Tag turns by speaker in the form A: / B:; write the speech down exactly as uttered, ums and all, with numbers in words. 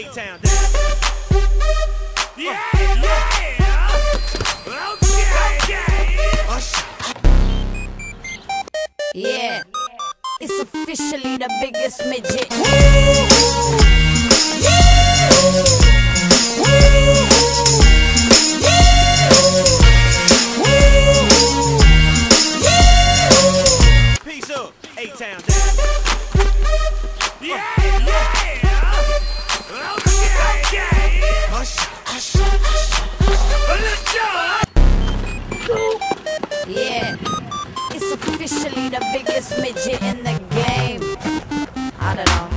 A: A-Town. Yeah, yeah. Okay,
B: yeah. It's officially the biggest midget.
A: Peace up, A-Town. Yeah, yeah. Okay, hush, hush, hush.
B: Yeah. It's officially the biggest midget in the game. I don't know.